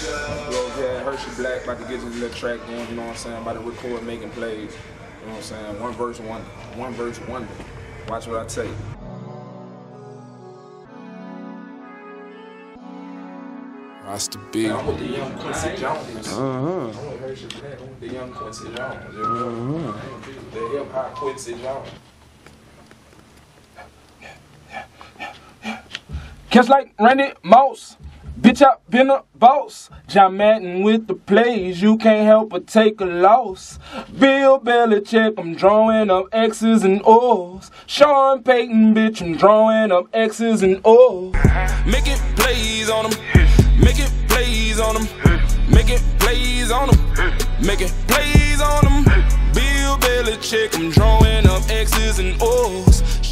Yeah, Hershey Black about to get his little track going, you know what I'm saying? About to record, making plays, you know what I'm saying? One verse wonder. Watch what I tell you. Rasta B. I'm with the young Quincy Jones. I'm with Hershey Black. I'm with the young Quincy Jones. The hip hop Quincy Jones. Catch like Randy Moss, bitch, I been a boss. John Madden with the plays, you can't help but take a loss. Bill Belichick, I'm drawing up X's and O's. Sean Payton, bitch, I'm drawing up X's and O's. Making plays on them, making plays on them, making plays on them, making plays on them. Bill Belichick, I'm drawing up X's and O's.